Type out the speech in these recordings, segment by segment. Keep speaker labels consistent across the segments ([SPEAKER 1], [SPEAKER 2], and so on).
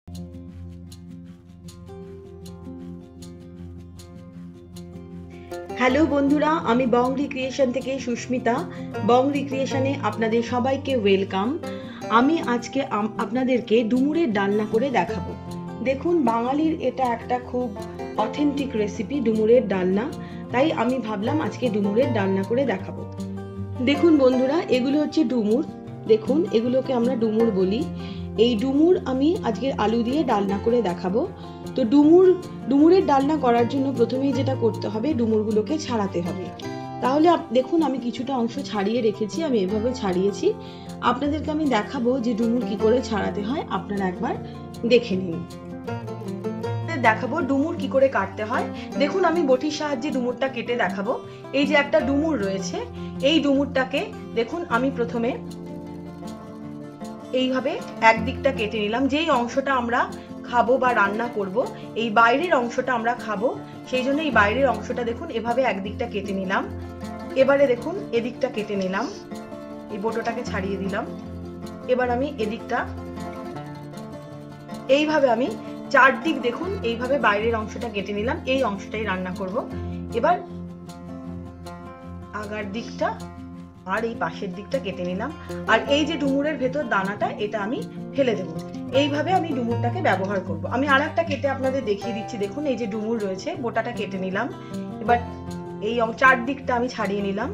[SPEAKER 1] Hello বন্ধুরা, আমি বং recreation থেকে সুস্মিতা। বং রিক্রিয়েশনে আপনাদের সবাইকে ওয়েলকাম। আমি আজকে আপনাদেরকে ডুমুরের ডালনা করে দেখাবো। দেখুন, বাঙালির এটা একটা খুব অথেন্টিক রেসিপি ডুমুরের ডালনা, তাই আমি ভাবলাম আজকে ডুমুরের ডালনা করে দেখাবো। দেখুন বন্ধুরা, এগুলো হচ্ছে ডুমুর। দেখুন, এগুলোকে আমরা ডুমুর বলি। এই ডুমুর আমি আজকে আলু দিয়ে ডালনা করে দেখাবো। তো ডুমুরের ডালনা করার জন্য প্রথমেই যেটা করতে হবে, ডুমুরগুলোকে ছাড়াতে হবে। তাহলে দেখুন, আমি কিছুটা অংশ ছাড়িয়ে রেখেছি, আমি এভাবে ছাড়িয়েছি। আপনাদেরকে আমি দেখাবো যে ডুমুর কি করে ছাড়াতে হয়, আপনারা একবার দেখে নিন। দেখাবো ডুমুর কি করে কাটতে হয়। দেখুন, আমি বটির সাহায্যে ডুমুরটা কেটে দেখাবো। এই যে একটা ডুমুর রয়েছে, এই ডুমুরটাকে দেখুন আমি প্রথমে এইভাবে একদিকটা কেটে নিলাম। যেই অংশটা আমরা খাবো বা রান্না করব, এই বাইরের অংশটা আমরা খাবো, সেই জন্য এই বাইরের অংশটা দেখুন এভাবে একদিকটা কেটে নিলাম। এবারে দেখুন এদিকটা কেটে নিলাম, এই বোটোটাকে ছাড়িয়ে দিলাম। এবার আমি এদিকটা এইভাবে আমি চারদিক দেখুন এইভাবে বাইরের অংশটা কেটে নিলাম। এই অংশটাই রান্না করব। এবার আগার দিকটা আর এই পাশের দিকটা কেটে নিলাম। আর এই যে ডুমুরের ভেতর দানাটা, এটা আমি ফেলে দেবো। এইভাবে আমি ডুমুরটাকে ব্যবহার করব। আমি আর একটা কেটে আপনাদের দেখিয়ে দিচ্ছি। দেখুন, এই যে ডুমুর রয়েছে, গোটাটা কেটে নিলাম। এবার এই চারদিকটা আমি ছাড়িয়ে নিলাম।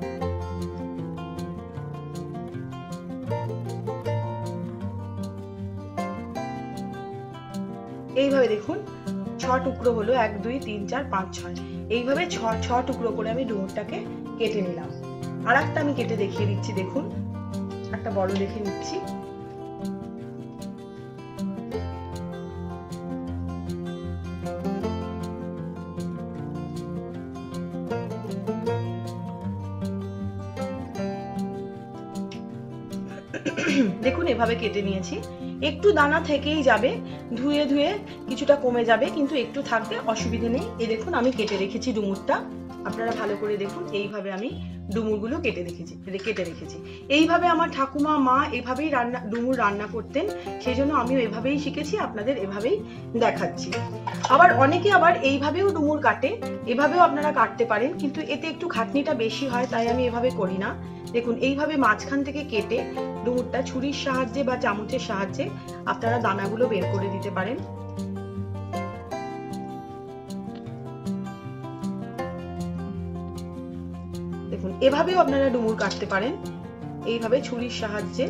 [SPEAKER 1] এইভাবে দেখুন 6 টুকরো হলো, 1 2 3 4 5 6। এইভাবে 6 টুকরো করে আমি ডুমুরটাকে কেটে নিলাম। আর একটা আমি কেটে দেখিয়ে দিচ্ছি। দেখুন, একটা বড় দেখে নিচ্ছি। দেখুন এভাবে কেটে নিয়েছি। একটু দানা থেকেই যাবে, ধুয়ে ধুয়ে কিছুটা কমে যাবে, কিন্তু একটু থাকবে, অসুবিধে নেই। এই দেখুন আমি কেটে রেখেছি ডুমুরটা, আপনারা ভালো করে দেখুন। এইভাবে আমি ডুমুরগুলো কেটে রেখেছি। এইভাবে আমার ঠাকুমা মা এভাবেই ডুমুর রান্না করতেন, সেই জন্য আমিও এভাবেই শিখেছি, আপনাদের এভাবেই দেখাচ্ছি। আবার অনেকে আবার এইভাবেও ডুমুর কাটে, এভাবেও আপনারা কাটতে পারেন, কিন্তু এতে একটু খাটনিটা বেশি হয়, তাই আমি এভাবে করি না। দেখুন এইভাবে মাঝখান থেকে কেটে ডুমুরটা ছুরির সাহায্যে বা চামচের সাহায্যে আপনারা দানাগুলো বের করে দিতে পারেন। দেখুন এভাবেও আপনারা ডুমুর কাটতে পারেন, এইভাবে ছুরির সাহায্যে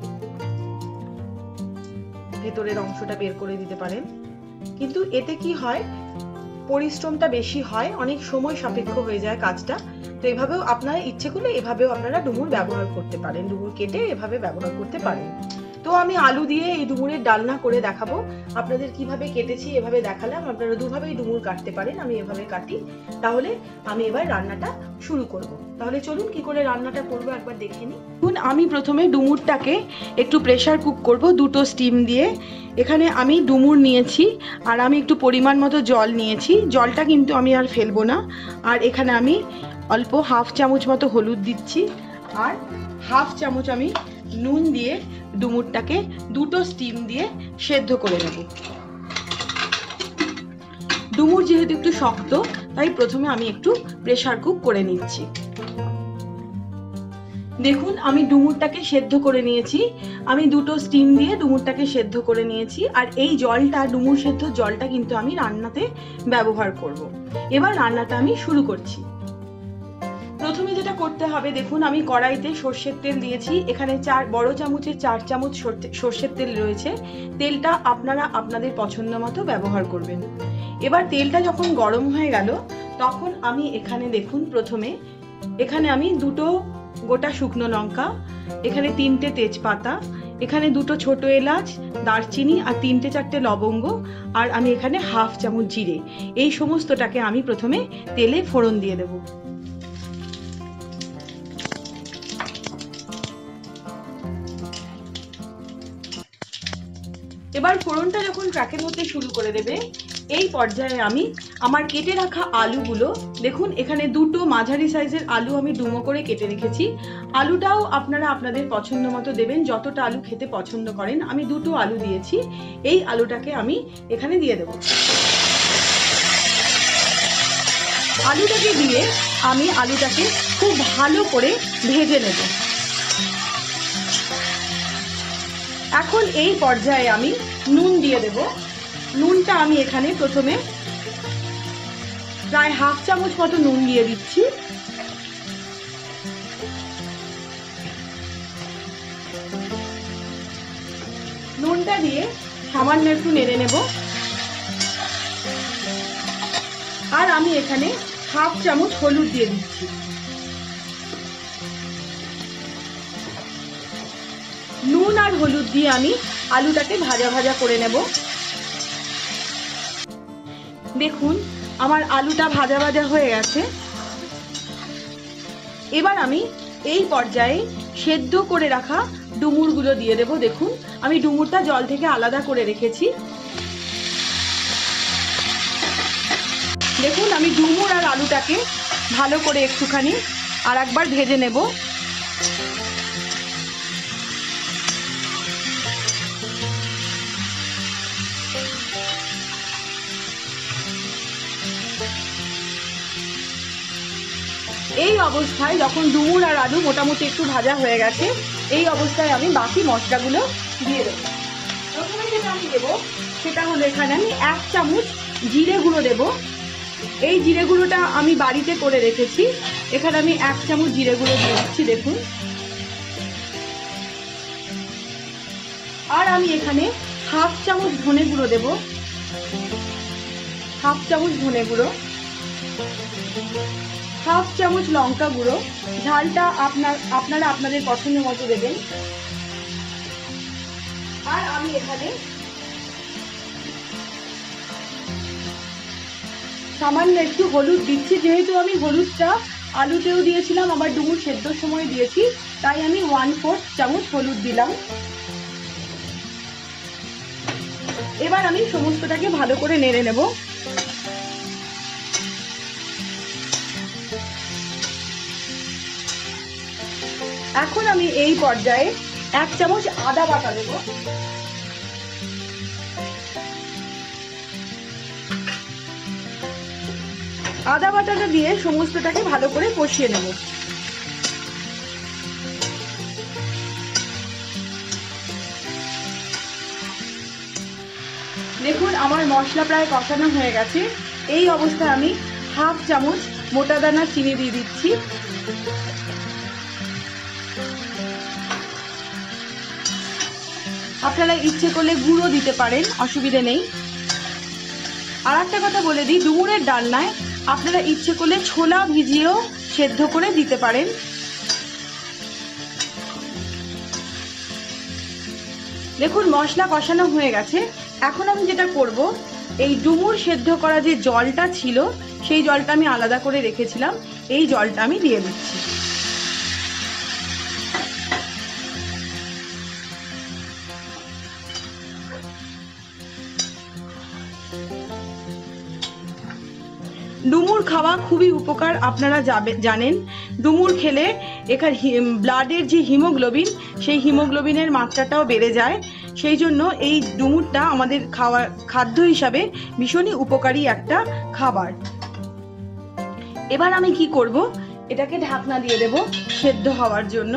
[SPEAKER 1] ভেতরের অংশটা বের করে দিতে পারেন। কিন্তু এতে কি হয়, পরিশ্রমটা বেশি হয়, অনেক সময় সাপেক্ষ হয়ে যায় কাজটা। তো এভাবেও আপনারা ইচ্ছে করলে এভাবেও আপনারা ডুমুর ব্যবহার করতে পারেন, ডুমুর কেটে এভাবে ব্যবহার করতে পারেন। তো আমি আলু দিয়ে এই ডুমুরের ডালনা করে দেখাবো। আপনাদের কিভাবে কেটেছি এভাবে দেখালাম, আপনারা দুভাবেই ডুমুর কাটতে পারেন, আমি এভাবে কাটি। তাহলে আমি এবার রান্নাটা শুরু করব। তাহলে চলুন কি করে রান্নাটা করব একবার দেখে নিই। আমি প্রথমে ডুমুরটাকে একটু প্রেসার কুক করব 2টো স্টিম দিয়ে। এখানে আমি ডুমুর নিয়েছি, আর আমি একটু পরিমাণ মতো জল নিয়েছি। জলটা কিন্তু আমি আর ফেলবো না। আর এখানে আমি অল্প 1/2 চামচ মতো হলুদ দিচ্ছি, আর 1/2 চামচ আমি নুন দিয়ে ডুমুরটাকে 2টো স্টিম দিয়ে সেদ্ধ করে নেব। ডুমুর যেহেতু একটু শক্ত, তাই প্রথমে আমি একটু প্রেসার কুক করে নিচ্ছি। দেখুন আমি ডুমুরটাকে সেদ্ধ করে নিয়েছি। আমি 2টো স্টিম দিয়ে ডুমুরটাকে সেদ্ধ করে নিয়েছি। আর এই জলটা, ডুমুর সেদ্ধ জলটা কিন্তু আমি রান্নাতে ব্যবহার করব। এবার রান্নাটা আমি শুরু করছি। প্রথমে যেটা করতে হবে, দেখুন আমি কড়াইতে সর্ষের তেল দিয়েছি। এখানে বড় চামচের 4 চামচ সর্ষের তেল রয়েছে। তেলটা আপনারা আপনাদের পছন্দ মতো ব্যবহার করবেন। এবার তেলটা যখন গরম হয়ে গেল, তখন আমি এখানে দেখুন প্রথমে এখানে আমি 2টো গোটা শুকনো লঙ্কা, এখানে 3টে তেজপাতা, এখানে 2টো ছোট এলাচ, দারচিনি আর 3টে 4টে লবঙ্গ, আর আমি এখানে 1/2 চামচ জিরে, এই সমস্তটাকে আমি প্রথমে তেলে ফোড়ন দিয়ে দেব। এবার ফোড়নটা যখন ট্রাকের মধ্যে শুরু করে দেবে, এই পর্যায়ে আমি আমার কেটে রাখা আলুগুলো, দেখুন এখানে দুটো মাঝারি সাইজের আলু আমি ডুমো করে কেটে রেখেছি। আলুটাও আপনারা আপনাদের পছন্দ মতো দেবেন, যতটা আলু খেতে পছন্দ করেন। আমি দুটো আলু দিয়েছি। এই আলুটাকে আমি এখানে দিয়ে দেব। আলুটাকে দিয়ে আমি আলুটাকে খুব ভালো করে ভেজে নেব। এখন এই পর্যায়ে আমি নুন দিয়ে দেব। নুনটা আমি এখানে প্রথমে প্রায় হাফ চামচ মতো নুন দিয়ে দিচ্ছি। নুনটা দিয়ে সামান্য একটু নেড়ে নেব। আর আমি এখানে হাফ চামচ হলুদ দিয়ে দিচ্ছি। নুন আর হলুদ দিয়ে আমি আলুটাকে ভাজা ভাজা করে নেব। দেখুন আমার আলুটা ভাজা ভাজা হয়ে গেছে। এবার আমি এই পর্যায়ে সেদ্ধ করে রাখা ডুমুরগুলো দিয়ে দেব। দেখুন আমি ডুমুরটা জল থেকে আলাদা করে রেখেছি। দেখুন আমি ডুমুর আর আলুটাকে ভালো করে একটুখানি আর একবার ভেজে নেব। এই অবস্থায় যখন ডুমুর আর আলু মোটামুটি একটু ভাজা হয়ে গেছে, এই অবস্থায় আমি বাকি মশলাগুলো দিয়ে দেবো। প্রথমে যেটা আমি দেবো সেটা হলো এখানে আমি 1 চামচ জিরে গুঁড়ো দেবো। এই জিরে গুঁড়োটা আমি বাড়িতে করে রেখেছি। এখানে আমি 1 চামচ জিরে গুঁড়ো দিয়ে দিচ্ছি। দেখুন আর আমি এখানে হাফ চামচ ধনে গুঁড়ো দেবো। হাফ চামচ ধনে গুঁড়ো, হাফ চামচ লঙ্কা গুঁড়ো। ঝালটা আপনারা আপনাদের পছন্দ মতো দেবেন। আর আমি এখানে সামান্য একটু হলুদ দিচ্ছি। যেহেতু আমি হলুদটা আলুতেও দিয়েছিলাম আবার ডুমুর সেদ্ধর সময় দিয়েছি, তাই আমি 1/4 চামচ হলুদ দিলাম। এবার আমি সমস্তটাকে ভালো করে নেড়ে নেব। এখন আমি এই পর্যায়ে 1 চামচ আদা বাটা দেব। আদা বাটাটা দিয়ে সমস্তটাকে ভালো করে কষিয়ে নেব। দেখুন আমার মশলা প্রায় কষানো হয়ে গেছে। এই অবস্থায় আমি হাফ চামচ মোটা দানা চিনি দিয়ে দিচ্ছি। আপনারা ইচ্ছে করলে গুঁড়ো দিতে পারেন, অসুবিধে নেই। আর একটা কথা বলে দিই, ডুমুরের ডালনায় আপনারা ইচ্ছে করলে ছোলা ভিজিয়েও সেদ্ধ করে দিতে পারেন। দেখুন মশলা কষানো হয়ে গেছে। এখন আমি যেটা করব, এই ডুমুর সেদ্ধ করা যে জলটা ছিল সেই জলটা আমি আলাদা করে রেখেছিলাম, এই জলটা আমি দিয়ে দিচ্ছি। ডুমুর খাওয়া খুবই উপকার, আপনারা জানেন। ডুমুর খেলে এখানে ব্লাডের যে হিমোগ্লোবিন, সেই হিমোগ্লোবিনের মাত্রাটাও বেড়ে যায়। সেই জন্য এই ডুমুরটা আমাদের খাদ্য হিসাবে ভীষণই উপকারী একটা খাবার। এবার আমি কি করব, এটাকে ঢাকনা দিয়ে দেব সেদ্ধ হওয়ার জন্য।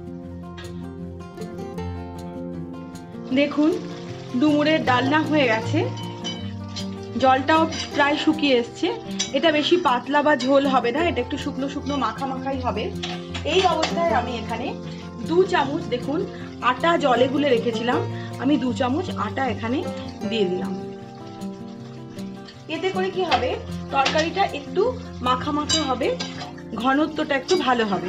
[SPEAKER 1] দেখুন ডুমুরের ডালনা হয়ে গেছে, জলটাও প্রায় শুকিয়ে এসছে। এটা বেশি পাতলা বা ঝোল হবে না, এটা একটু শুকনো শুকনো মাখা মাখাই হবে। এই অবস্থায় আমি এখানে 2 চামচ, দেখুন আটা জলে গুলে রেখেছিলাম, আমি 2 চামচ আটা এখানে দিয়ে দিলাম। এতে করে কি হবে, তরকারিটা একটু মাখা মাখা হবে, ঘনত্বটা একটু ভালো হবে।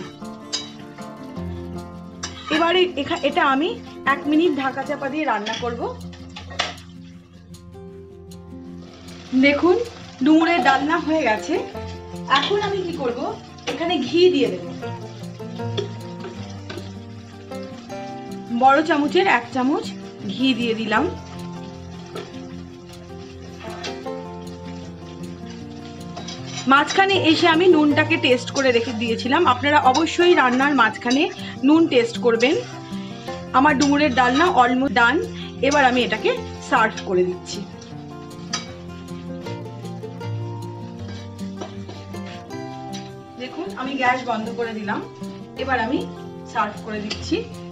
[SPEAKER 1] এবারে এটা আমি 1 মিনিট ঢাকা চাপা দিয়ে রান্না করব। দেখুন ডুমুরের ডালনা হয়ে গেছে। এখন আমি কি করব, এখানে ঘি দিয়ে দেব। বড় চামচের 1 চামচ ঘি দিয়ে দিলাম। মাঝখানে এসে আমি নুনটাকে টেস্ট করে রেখে দিয়েছিলাম। আপনারা অবশ্যই রান্নার মাঝখানে নুন টেস্ট করবেন। আমার ডুমুরের ডালনা অলমোস্ট ডান। এবার আমি এটাকে সার্ভ করে দিচ্ছি। দেখুন আমি গ্যাস বন্ধ করে দিলাম। এবার আমি সার্ভ করে দিচ্ছি।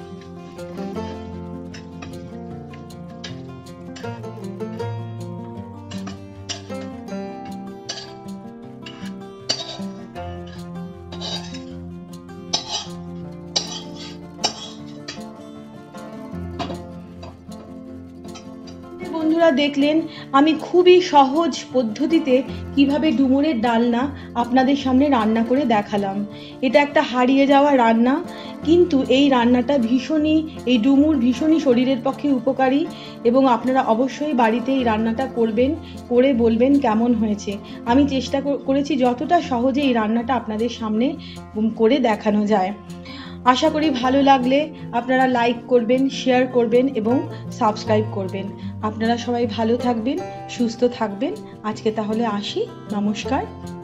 [SPEAKER 1] বন্ধুরা দেখলেন আমি খুবই সহজ পদ্ধতিতে কিভাবে ডুমুরের ডালনা আপনাদের সামনে রান্না করে দেখালাম। এটা একটা হারিয়ে যাওয়া রান্না, কিন্তু এই রান্নাটা এই ডুমুর ভীষণই শরীরের পক্ষে উপকারী এবং আপনারা অবশ্যই বাড়িতে এই রান্নাটা করবেন, করে বলবেন কেমন হয়েছে। আমি চেষ্টা করেছি যতটা সহজে এই রান্নাটা আপনাদের সামনে করে দেখানো যায়। আশা করি ভালো লাগলে আপনারা লাইক করবেন, শেয়ার করবেন এবং সাবস্ক্রাইব করবেন। আপনারা সবাই ভালো থাকবেন, সুস্থ থাকবেন। আজকে তাহলে আসি, নমস্কার।